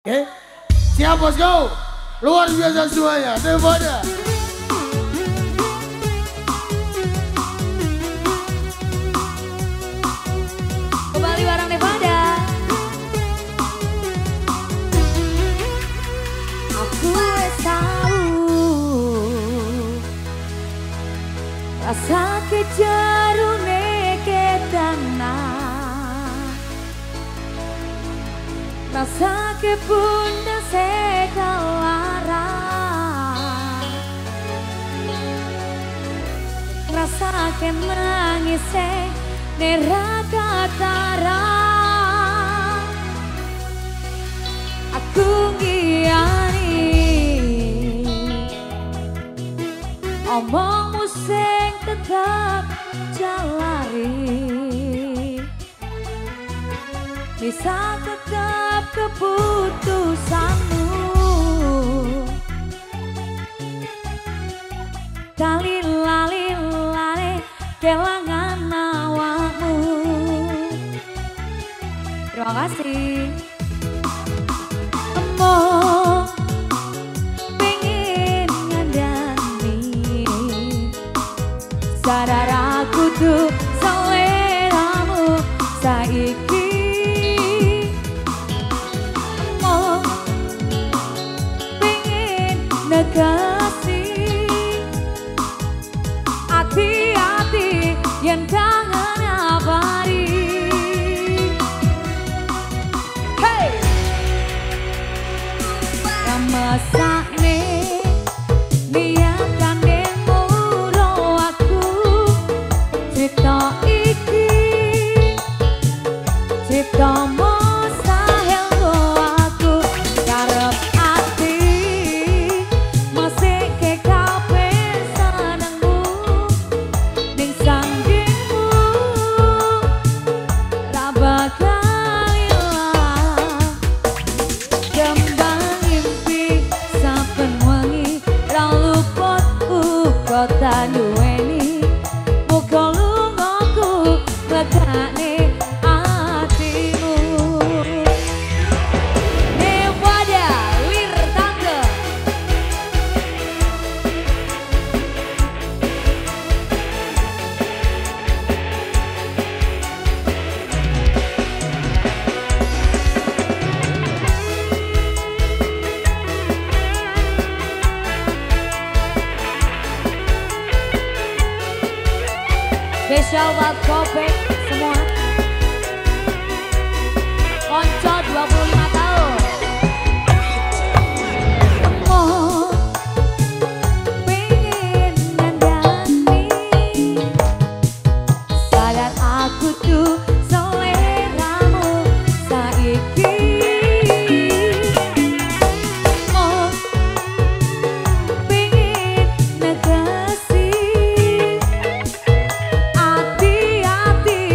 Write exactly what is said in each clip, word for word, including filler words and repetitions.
Oke, siap bosku, luar biasa semuanya, Nevada. Kembali bareng Nevada. Aku tahu rasa kejarune ketana. Rasa kebunda sekalara, rasa ke nangis neraka tara. Aku ngiyani omongmu sing tetap jalari, bisa tetap keputusanmu. Kali lali lali kelangan awakmu. Terima kasih. Emang pengen ngandani, sadar aku tuh seleramu saiki. Kasih hati-hati yang kangen abadi. Hey, ramasane niatan demo aku cerita iki, cerita kota duweni muka lungaku lekane hatimu. Nevada Lir Tangga. Spesial buat Kopek semua. Konco dua puluh lima tahun. Oh, pengen ngandani, sadar aku tuh seleramu saiki. Oh, pengen negasi hati-hati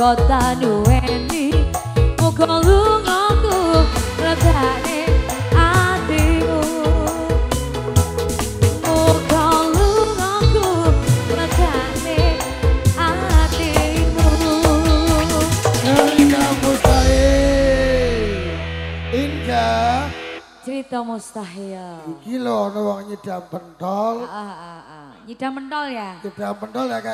Muga tak duweni, muga lungaku redane atimu. Muga lungaku redane atimu. Cerita mustahil. Indah. Cerita mustahil. Iki lho ana wong nyidam pentol. Ah, ah, ah. Nyidam mentol ya? Nyidam pentol ya.